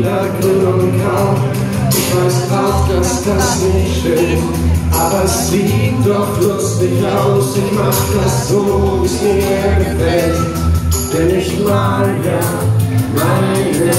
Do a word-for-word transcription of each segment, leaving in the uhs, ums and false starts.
lila, grün und grau. Ich weiß auch, dass das nicht stimmt, aber es sieht doch lustig aus. Ich mach das so, wie's mir gefällt, denn ich mal ja meine.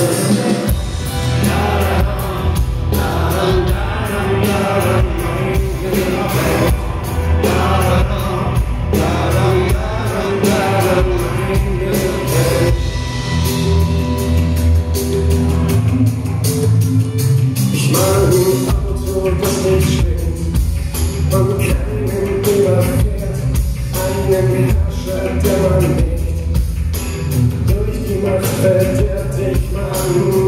Ich mag ein Auto, das nicht steht und keinen überfährt, einen Herrscher, der man nicht durch die Macht verdirbt. Ich mag